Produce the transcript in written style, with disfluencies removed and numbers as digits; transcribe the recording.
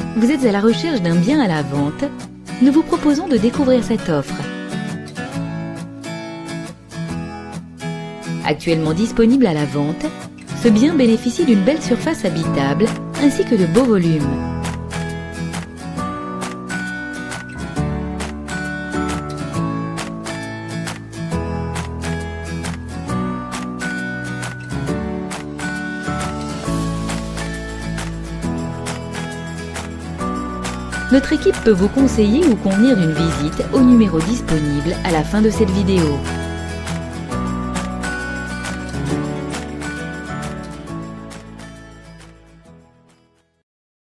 Vous êtes à la recherche d'un bien à la vente? Nous vous proposons de découvrir cette offre. Actuellement disponible à la vente, ce bien bénéficie d'une belle surface habitable ainsi que de beaux volumes. Notre équipe peut vous conseiller ou convenir d'une visite au numéro disponible à la fin de cette vidéo.